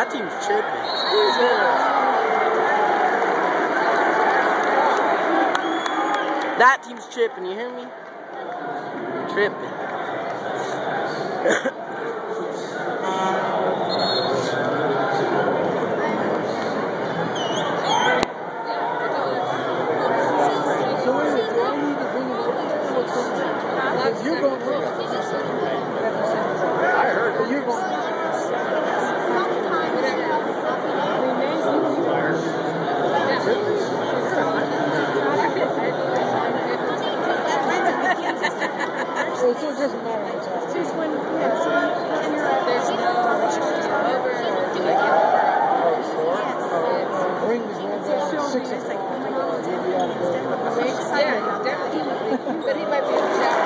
That team's tripping. That team's tripping, you hear me? Tripping. You're going to I heard that you're going so it doesn't matter what's happening. Just when there's no over ring is right there at 6 o'clock. Yeah, definitely. But he might be in the shower.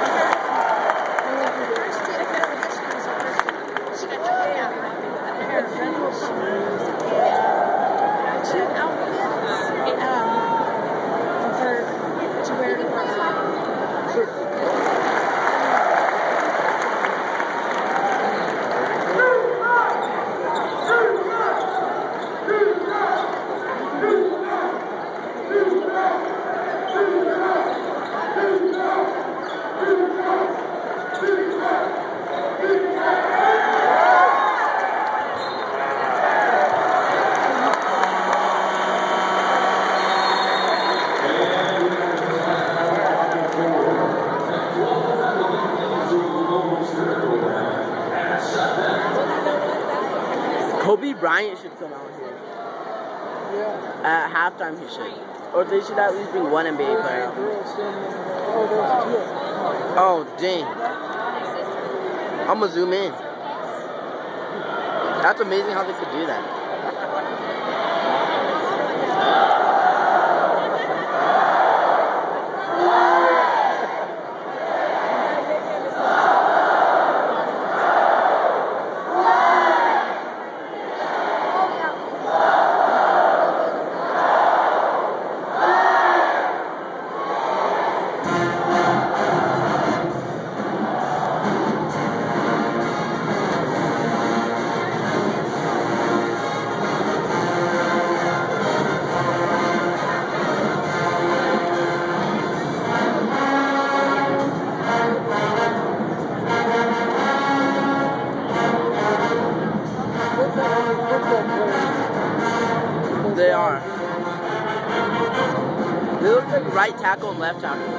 Kobe Bryant should come out here. Yeah. At halftime he should. Or they should at least bring one NBA player out. Oh, dang. I'm gonna zoom in. That's amazing how they could do that. They are. They look like right tackle and left tackle.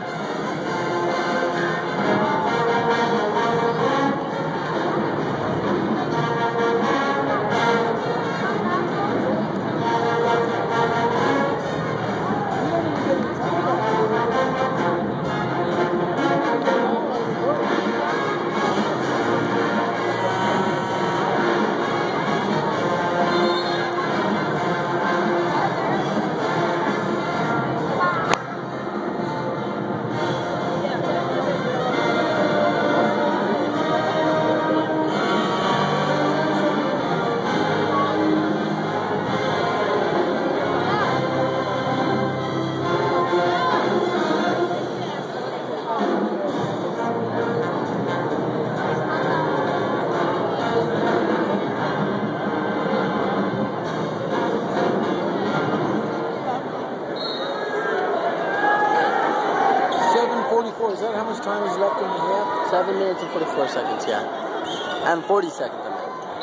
Is that how much time is left in the half? 7 minutes and 44 seconds, yeah. And 40 seconds, I mean.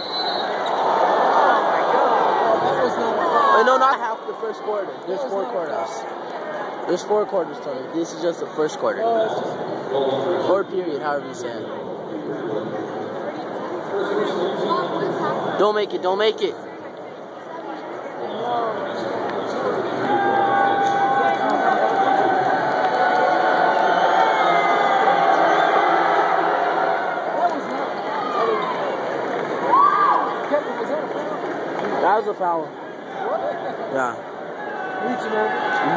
Oh my god. That was not Wait, no, not half the first quarter. There's 4 quarters. There's 4 quarters total. This is just the first quarter. Or period, however you say it. Don't make it, don't make it. That was a foul. Yeah. Reaching over.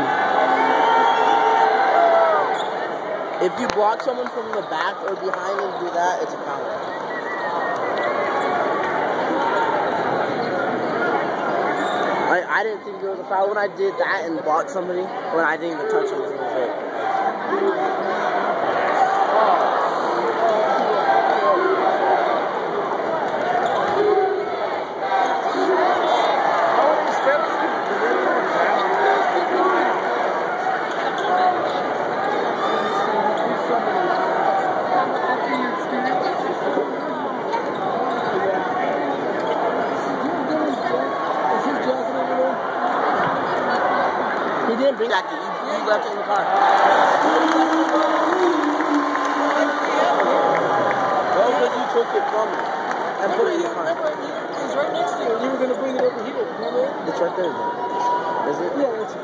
If you block someone from the back or behind and do that, it's a foul. I didn't think it was a foul when I did that and blocked somebody, when I didn't even touch him. It was a bit. didn't bring that. You left it in the car. No, because you took it from me. And put it in your car. It's right next to you. You were going to bring it over here. Remember? It's right there, though. Is it? Yeah, that's it.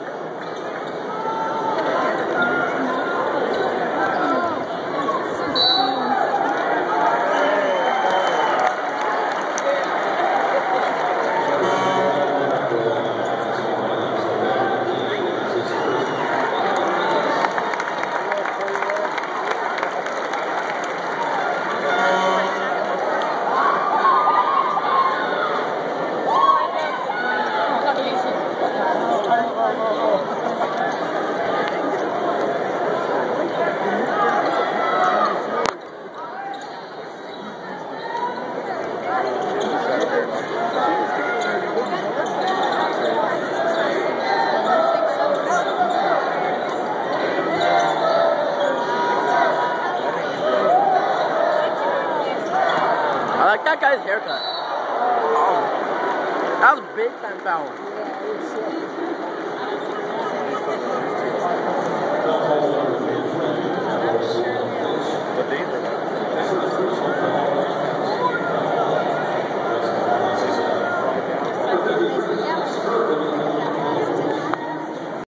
I like that guy's haircut. That was big time power. What day is it?